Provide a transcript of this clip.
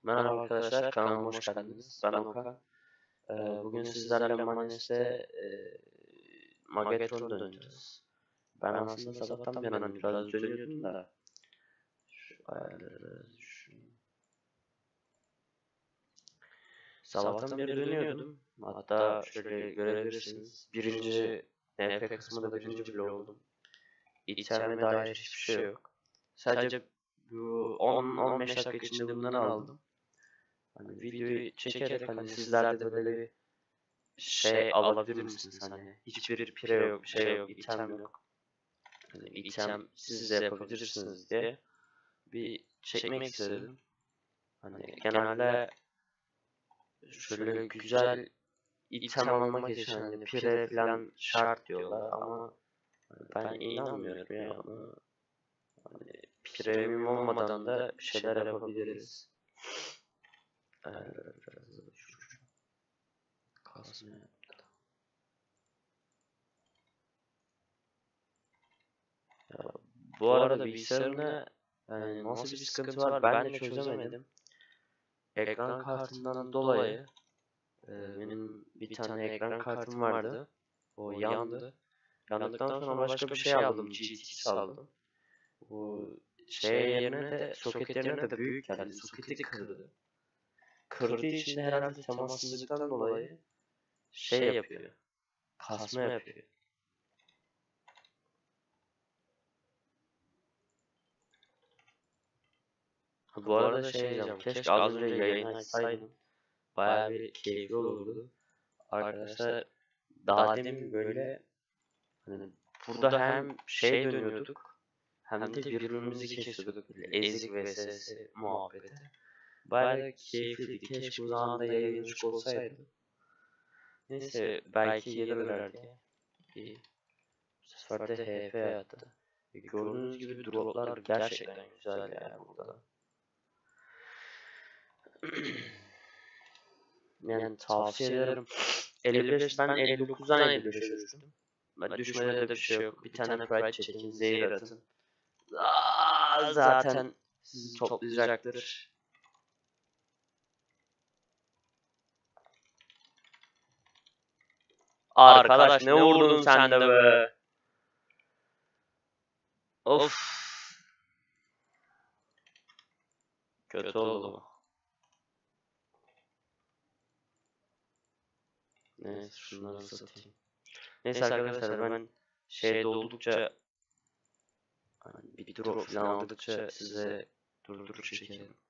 Merhaba arkadaşlar, kanalıma hoş geldiniz. Ben Okan. Bugün sizlerle Manes'te Magatron döneceğiz. Ben aslında sabahtan beri biraz dönüyordum da şu ayarları düşün. Sabahtan beri dönüyordum. Hatta şöyle görebilirsiniz. Birinci NF kısmında birinci bile oldum. İçerime dair hiçbir şey yok. Sadece bu 10-15 dakika içinde bunları aldım. Hani videoyu çekerek hani sizler de böyle bir şey alabilir misiniz hani hiçbir pire yok, bir şey yok, item yok. Hani item siz de yapabilirsiniz diye bir çekmek istedim. Hani genelde şöyle güzel item almak için hani pire falan şart diyorlar ama ben inanmıyorum ya ama hani premium olmadan da bir şeyler yapabiliriz. Kasmıyor. Bu arada bilgisayarımda yani nasıl bir sıkıntı var ben de çözemedim. Ekran kartından dolayı benim bir tane ekran kartım vardı. O yandı. Yandıktan sonra başka bir şey aldım. GTX aldım. Bu şey yerine de soket yerine de büyük geldi. Soketi kırdı. Kırdığı için de herhalde temassızlıktan dolayı şey yapıyor. Kasma yapıyor. Bu arada şey diyeceğim. Keşke az önce yayın açsaydım. Bayağı bir keyifli olurdu. Arkadaşlar daha demin böyle hani burada hem şey dönüyorduk hem de birbirimizi kesiyorduk. Böyle ezik vs muhabbeti. Bayağı keyifliydi. Keşke bu zamanda yayın açık olsaydı. Neyse belki gelirlerdi. Bu sefer de HP attı. Gördüğünüz gibi droplar gerçekten güzel yani burada. Yani tavsiye ederim. 55 ben 59'dan 55'e düştüm. Ben düşmede de bir şey yok. Bir tane pride çekin, zehir atın. Zaten sizi toplayacaktır. Arkadaş ne vurdun sen de be? Of. Kötü oldu bu. Neyse şunları satayım. Neyse arkadaşlar ben şey doldukça hani bir drop falan aldıkça size durdurup çekerim.